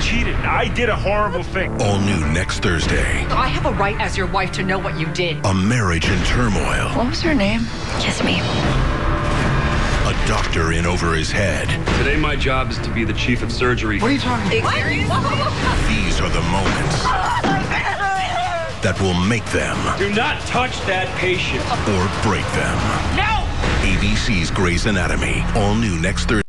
cheated. I did a horrible thing. All new next Thursday. I have a right as your wife to know what you did. A marriage in turmoil. What was her name? Kiss me. A doctor in over his head. Today my job is to be the chief of surgery. What are you talking about? These are the moments that will make them Do not touch that patient. or break them. No! ABC's Grey's Anatomy. All new next Thursday.